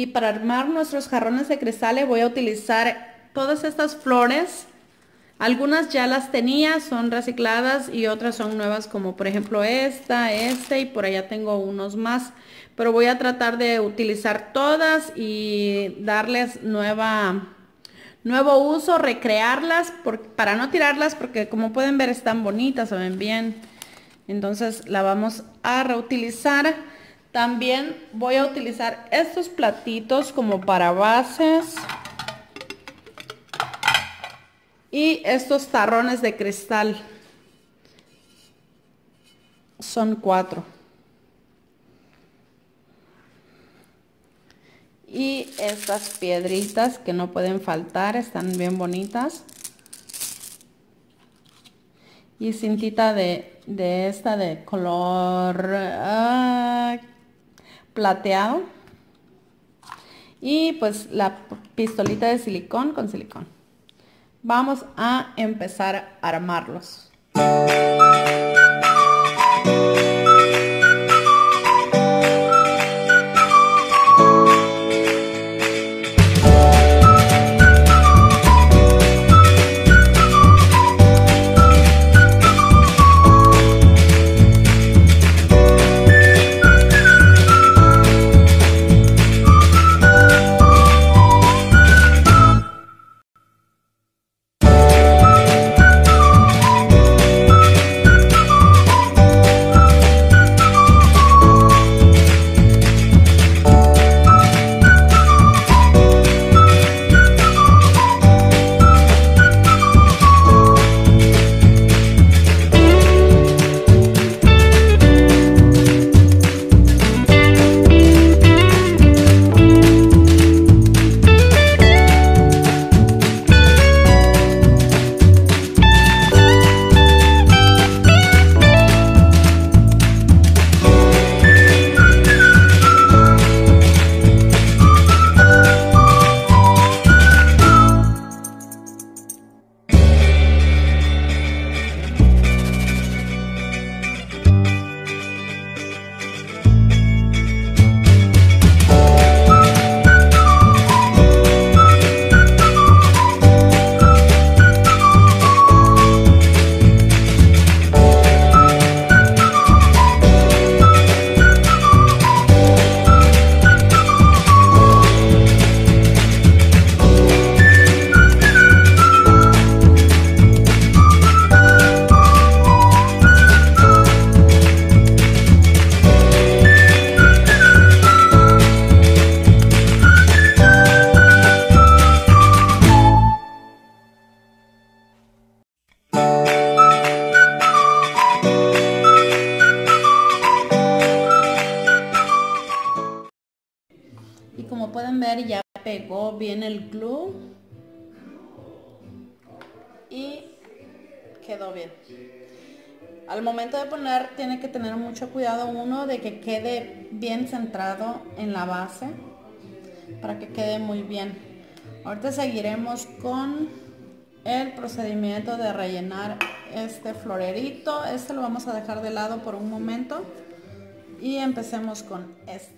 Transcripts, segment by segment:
Y para armar nuestros jarrones de cristal voy a utilizar todas estas flores. Algunas ya las tenía, son recicladas y otras son nuevas, como por ejemplo esta, y por allá tengo unos más. Pero voy a tratar de utilizar todas y darles nuevo uso, recrearlas para no tirarlas, porque como pueden ver están bonitas, se ven bien. Entonces la vamos a reutilizar. También voy a utilizar estos platitos como para bases. Y estos tarrones de cristal. Son 4. Y estas piedritas que no pueden faltar, están bien bonitas. Y cintita de esta de color plateado. Y pues la pistolita de silicón con silicón. Vamos a empezar a armarlos. Y como pueden ver ya pegó bien el glue y quedó bien. Al momento de poner tiene que tener mucho cuidado uno de que quede bien centrado en la base para que quede muy bien. Ahorita seguiremos con el procedimiento de rellenar este florerito. Este lo vamos a dejar de lado por un momento y empecemos con este.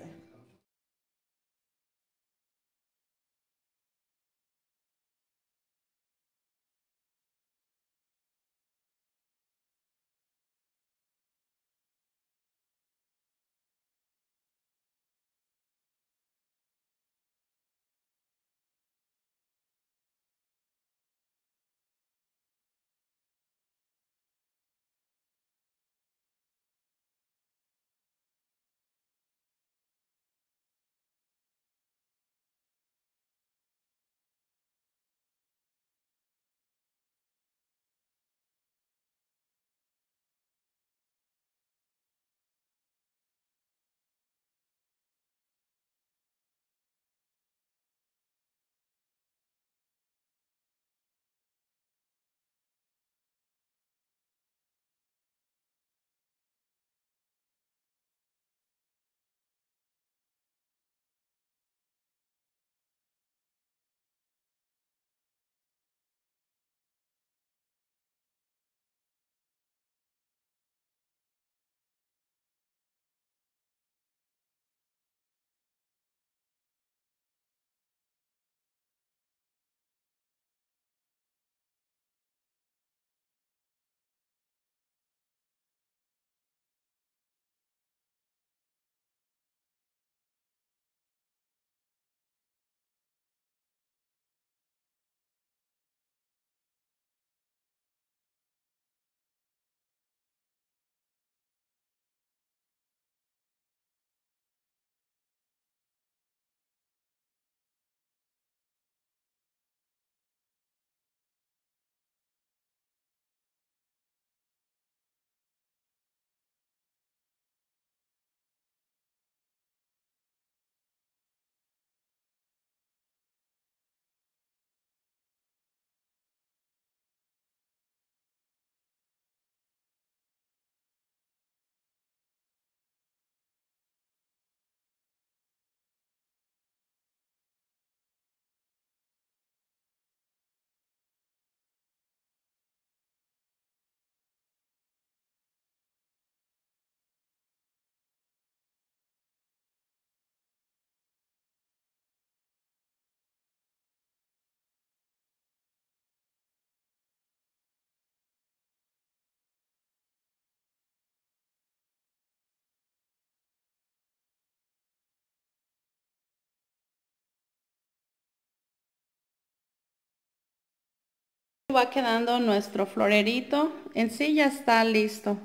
Va quedando nuestro florerito. En sí ya está listo.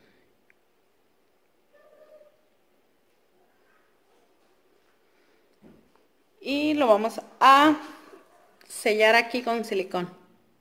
Y lo vamos a sellar aquí con silicón.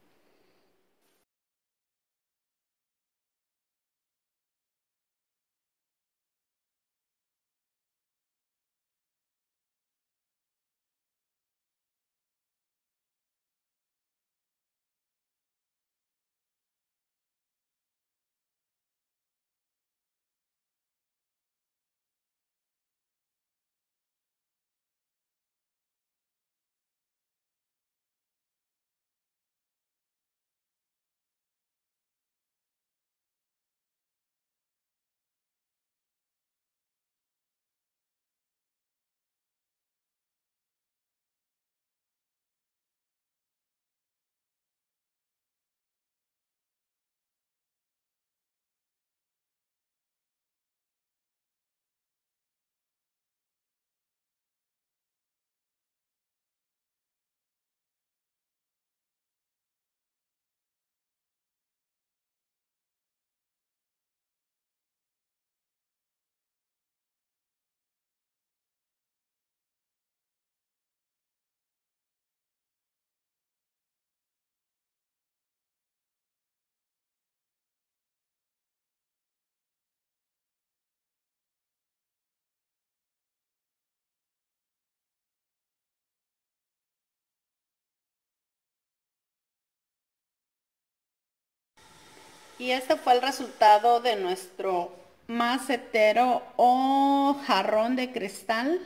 Y este fue el resultado de nuestro macetero o jarrón de cristal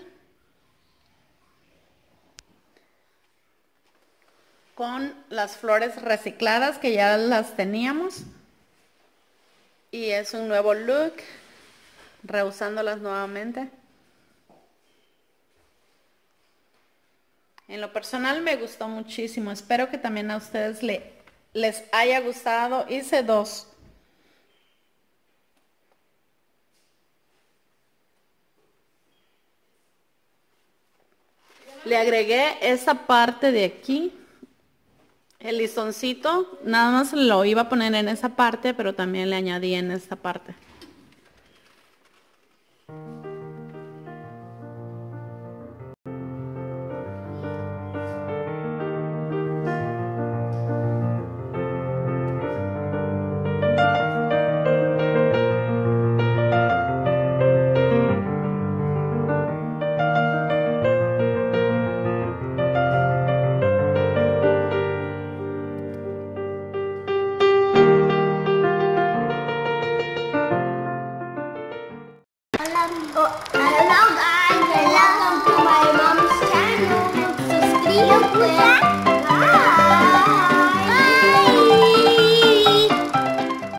con las flores recicladas que ya las teníamos. Y es un nuevo look, reusándolas nuevamente. En lo personal me gustó muchísimo. Espero que también a ustedes les haya gustado. Hice dos. Le agregué esa parte de aquí, el listoncito, nada más lo iba a poner en esa parte, pero también le añadí en esta parte.